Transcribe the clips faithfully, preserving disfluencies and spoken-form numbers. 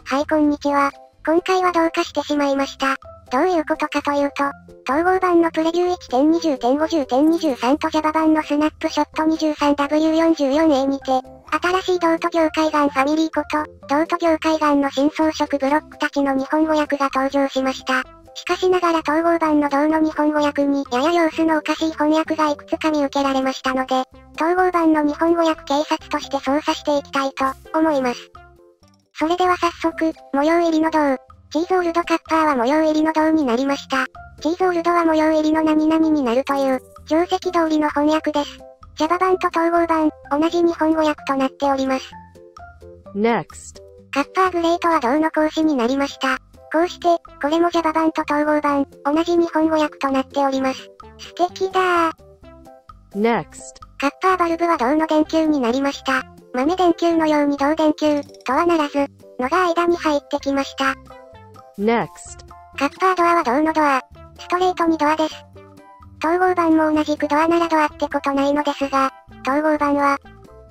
はいこんにちは。今回はどうかしてしまいました。どういうことかというと、統合版のプレビュー いちてんにじゅうてんごじゅうてんにじゅうさん と Java 版のスナップショット にじゅうさんダブリューよんじゅうよんエー にて、新しいドート業界眼ファミリーこと、ドート業界眼の新装飾ブロックたちの日本語訳が登場しました。しかしながら統合版の同の日本語訳にやや様子のおかしい翻訳がいくつか見受けられましたので、統合版の日本語訳警察として操作していきたいと思います。それでは早速、模様入りの銅。チーズオールドカッパーは模様入りの銅になりました。チーズオールドは模様入りの何々になるという、定石通りの翻訳です。Java 版と統合版、同じ日本語訳となっております。 Next。 カッパーグレートは銅の格子になりました。こうして、これも Java 版と統合版、同じ日本語訳となっております。素敵だー。 Next。 カッパーバルブは銅の電球になりました。豆電球のように銅電球、とはならず、のが間に入ってきました。 Next。 カッパードアは銅のドア。ストレートにドアです。統合版も同じくドアならドアってことないのですが、統合版は、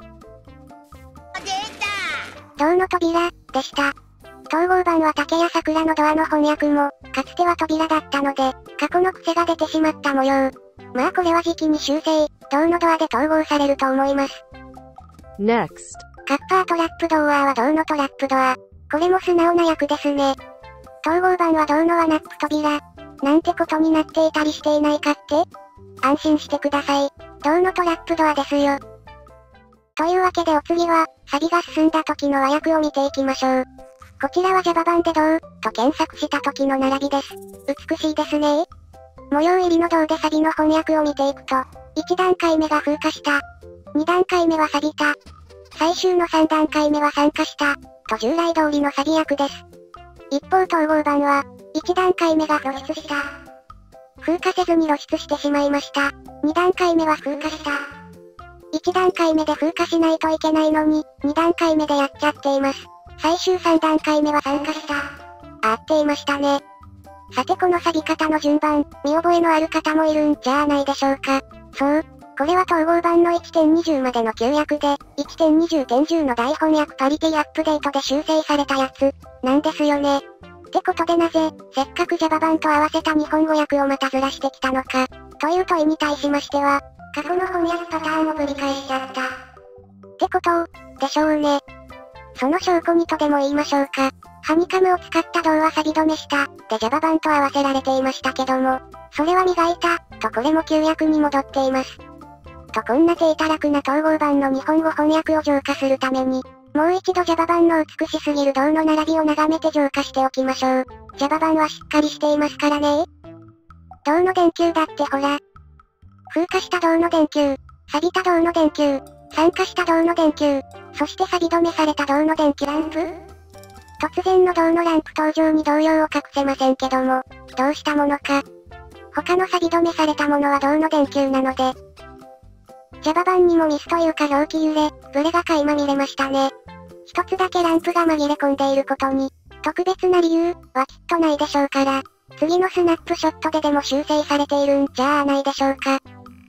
銅の扉、でした。統合版は竹や桜のドアの翻訳も、かつては扉だったので、過去の癖が出てしまった模様。まあこれは時期に修正、銅のドアで統合されると思います。 Next。 カッパートラップドアは銅のトラップドア。これも素直な訳ですね。統合版は銅のワナップ扉。なんてことになっていたりしていないかって？安心してください。銅のトラップドアですよ。というわけでお次は、サビが進んだ時の和訳を見ていきましょう。こちらは Java 版で銅と検索した時の並びです。美しいですね。模様入りの銅でサビの翻訳を見ていくと、いち段階目が風化した。に段階目は錆びた。最終のさん段階目は酸化した。と従来通りのサビ訳です。一方統合版は、いち段階目が露出した。風化せずに露出してしまいました。に段階目は風化した。いち段階目で風化しないといけないのに、に段階目でやっちゃっています。最終さん段階目は酸化した。あっていましたね。さてこの錆び方の順番、見覚えのある方もいるんじゃないでしょうか。そう。これは統合版の いちてんにじゅう までの旧訳で、いちてんにじゅうてんじゅう の大翻訳パリティアップデートで修正されたやつ、なんですよね。ってことでなぜ、せっかく Java 版と合わせた日本語訳をまたずらしてきたのか、という問いに対しましては、過去の翻訳パターンをぶり返しちゃった。ってことを、でしょうね。その証拠にとでも言いましょうか。ハニカムを使った銅は錆び止めした、で Java 版と合わせられていましたけども、それは磨いた、とこれも旧訳に戻っています。とこんな低たらくな統合版の日本語翻訳を浄化するために、もう一度 Java 版の美しすぎる銅の並びを眺めて浄化しておきましょう。Java 版はしっかりしていますからね。銅の電球だってほら。風化した銅の電球、錆びた銅の電球、酸化した銅の電球、そして錆び止めされた銅の電気ランプ？突然の銅のランプ登場に動揺を隠せませんけども、どうしたものか。他の錆び止めされたものは銅の電球なので、Java 版にもミスというか表記揺れ、ブレが垣間見れましたね。一つだけランプが紛れ込んでいることに、特別な理由はきっとないでしょうから、次のスナップショットででも修正されているんじゃあないでしょうか。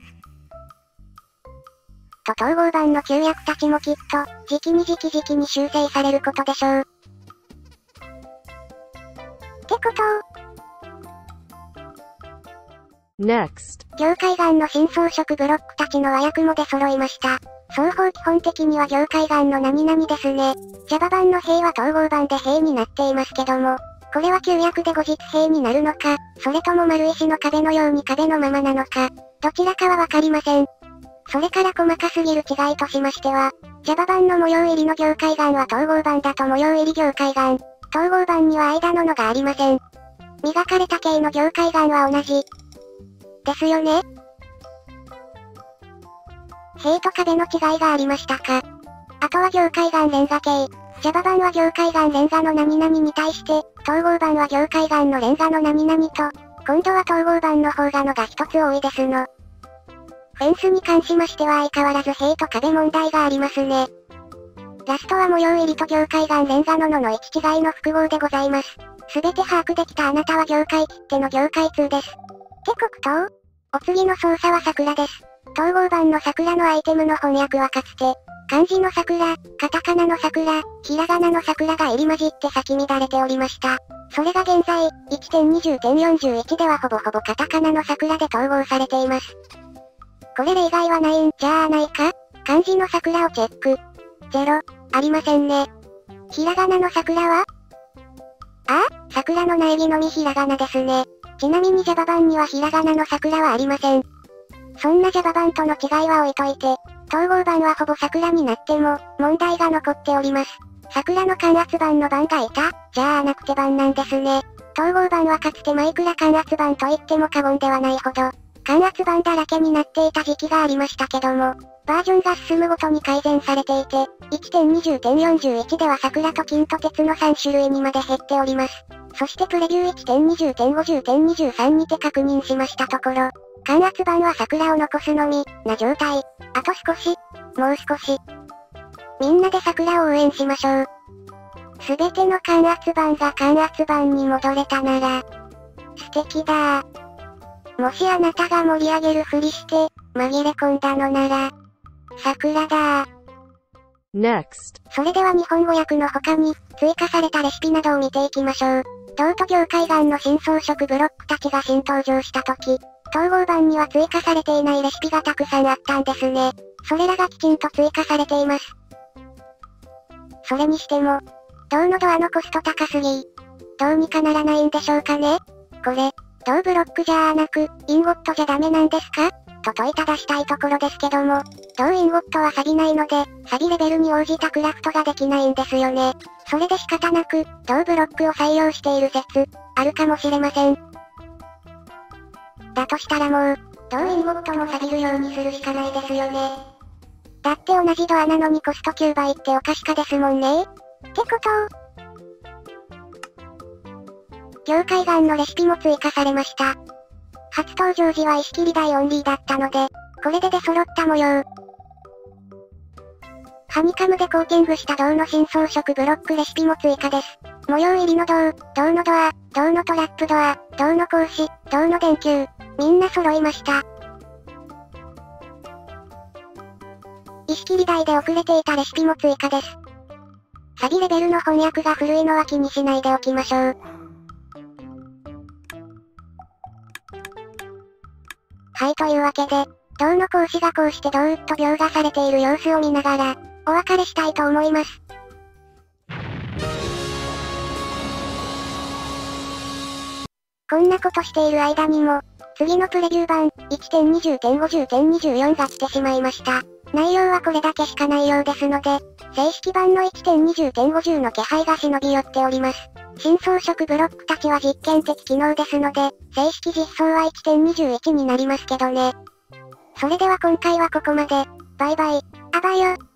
と統合版の旧訳たちもきっと、時期に時期時期に修正されることでしょう。ってことを、 Next。 業界眼の新装飾ブロックたちの和訳も出揃いました。双方基本的には業界眼の何々ですね。Java 版の兵は統合版で兵になっていますけども、これは旧訳で後日兵になるのか、それとも丸石の壁のように壁のままなのか、どちらかはわかりません。それから細かすぎる違いとしましては、Java 版の模様入りの業界眼は統合版だと模様入り業界眼、統合版には間ののがありません。磨かれた系の業界眼は同じ。ですよね。塀と壁の違いがありましたか。あとは業界眼レンガ系。Java 版は業界眼レンガの何々に対して、統合版は業界眼のレンガの何々と、今度は統合版の方がのが一つ多いですの。フェンスに関しましては相変わらず塀と壁問題がありますね。ラストは模様入りと業界眼レンガののの位置違いの複合でございます。すべて把握できたあなたは業界切手の業界通です。って黒糖？お次の操作は桜です。 統合版の桜のアイテムの翻訳はかつて、漢字の桜、カタカナの桜、ひらがなの桜が入り混じって咲き乱れておりました。それが現在、いちてんにじゅうてんよんじゅういち ではほぼほぼカタカナの桜で統合されています。これ例外はないんじゃあないか？漢字の桜をチェック。ゼロ、ありませんね。ひらがなの桜は？ああ、桜の苗木のみひらがなですね。ちなみに Java 版にはひらがなの桜はありません。そんな Java 版との違いは置いといて、統合版はほぼ桜になっても、問題が残っております。桜の感圧版の版がいた？じゃあなくて版なんですね。統合版はかつてマイクラ感圧版と言っても過言ではないほど、感圧版だらけになっていた時期がありましたけども、バージョンが進むごとに改善されていて、いちてんにじゅうてんよんじゅういち では桜と金と鉄のさん種類にまで減っております。そしてプレビュー いちてんにじゅうてんごじゅうてんにじゅうさん にて確認しましたところ、感圧版は桜を残すのみ、な状態。あと少し、もう少し。みんなで桜を応援しましょう。すべての感圧版が感圧版に戻れたなら、素敵だー。もしあなたが盛り上げるふりして、紛れ込んだのなら、桜だー。 Next. それでは日本語訳の他に、追加されたレシピなどを見ていきましょう。銅と業界岩の新装飾ブロックたちが新登場した時、統合版には追加されていないレシピがたくさんあったんですね。それらがきちんと追加されています。それにしても、銅のドアのコスト高すぎ。どうにかならないんでしょうかね？これ、銅ブロックじゃなく、インゴットじゃダメなんですか？と問いただしたいところですけども、銅インゴットは錆びないので、錆びレベルに応じたクラフトができないんですよね。それで仕方なく、銅ブロックを採用している説、あるかもしれません。だとしたらもう、銅インゴットも錆びるようにするしかないですよね。だって同じドアなのにコストきゅうばいっておかしかですもんね。ってこと業界岩のレシピも追加されました。初登場時は石切り台オンリーだったので、これで出揃った模様。ハニカムでコーティングした銅の新装飾ブロックレシピも追加です。模様入りの銅、銅のドア、銅のトラップドア、銅の格子、銅の電球、みんな揃いました。石切り台で遅れていたレシピも追加です。サビレベルの翻訳が古いのは気にしないでおきましょう。はい、というわけで、銅の格子がこうしてどーっと描画されている様子を見ながら、お別れしたいと思います。こんなことしている間にも、次のプレビュー版、いちてんにじゅうてんごじゅうてんにじゅうよん が来てしまいました。内容はこれだけしかないようですので、正式版の いちてんにじゅうてんごじゅう の気配が忍び寄っております。新装飾ブロックたちは実験的機能ですので、正式実装は いちてんにじゅういち になりますけどね。それでは今回はここまで。バイバイ。あばよ。